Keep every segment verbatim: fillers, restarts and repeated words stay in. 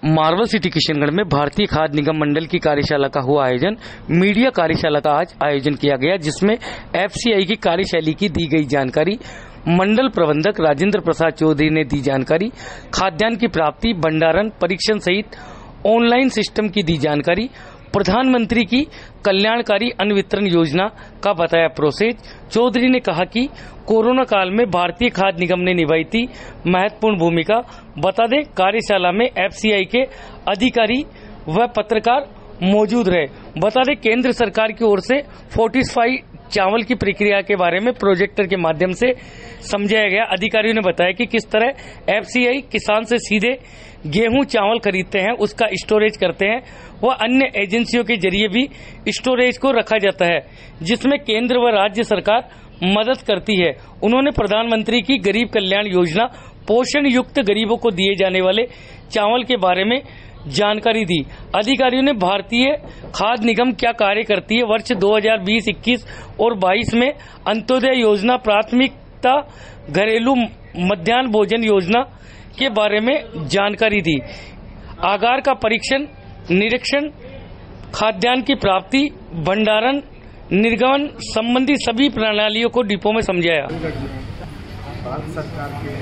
Marble city Kishangarh में भारतीय खाद्य निगम मंडल की कार्यशाला का हुआ आयोजन। मीडिया कार्यशाला का आज आयोजन किया गया, जिसमें एफसीआई की कार्यशैली की दी गई जानकारी। मंडल प्रबंधक राजेंद्र प्रसाद चौधरी ने दी जानकारी। खाद्यान्न की प्राप्ति, भंडारण, परीक्षण सहित ऑनलाइन सिस्टम की दी जानकारी। प्रधानमंत्री की कल्याणकारी अन्न वितरण योजना का बताया प्रोसेस। चौधरी ने कहा कि कोरोना काल में भारतीय खाद्य निगम ने निभाई थी महत्वपूर्ण भूमिका। बता दें, कार्यशाला में एफसीआई के अधिकारी व पत्रकार मौजूद रहे। बता दें, केंद्र सरकार की ओर से फोर्टिफाई चावल की प्रक्रिया के बारे में प्रोजेक्टर के माध्यम से समझाया गया। अधिकारियों ने बताया कि किस तरह एफसीआई किसान से सीधे गेहूं चावल खरीदते हैं, उसका स्टोरेज करते हैं, वह अन्य एजेंसियों के जरिए भी स्टोरेज को रखा जाता है, जिसमें केंद्र व राज्य सरकार मदद करती है। उन्होंने प्रधानमंत्री की गरीब कल्याण योजना, पोषण युक्त गरीबों को दिए जाने वाले चावल के बारे में जानकारी दी। अधिकारियों ने भारतीय खाद्य निगम क्या कार्य करती है, वर्ष दो हज़ार बीस इक्कीस और बाईस में अंत्योदय योजना, प्राथमिकता घरेलू मध्याह्न भोजन योजना के बारे में जानकारी दी। आगार का परीक्षण, निरीक्षण, खाद्यान्न की प्राप्ति, भंडारण, निर्गमन संबंधी सभी प्रणालियों को डिपो में समझाया। भारत सरकार के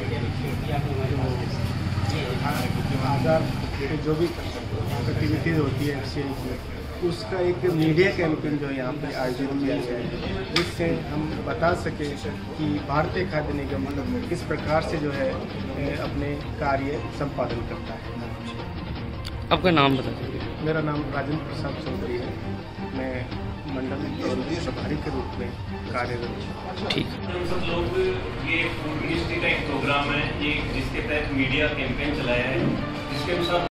आधार पे जो भी एक्टिविटीज होती है एफसीआई की, उसका एक मीडिया कैंपेन जो यहाँ पे आयोजित किया गया है, जिससे हम बता सके कि भारतीय खाद्य निगम किस प्रकार से जो है अपने कार्य संपादन करता है। आपका नाम बता दीजिए। मेरा नाम राजेंद्र प्रसाद चौधरी है। मैं मंडल प्रभारी के रूप में कार्यरत हूँ। ठीक। सब लोग ये फूड मिनिस्ट्री का एक प्रोग्राम है, ये जिसके तहत मीडिया कैंपेन चलाया है, जिसके अनुसार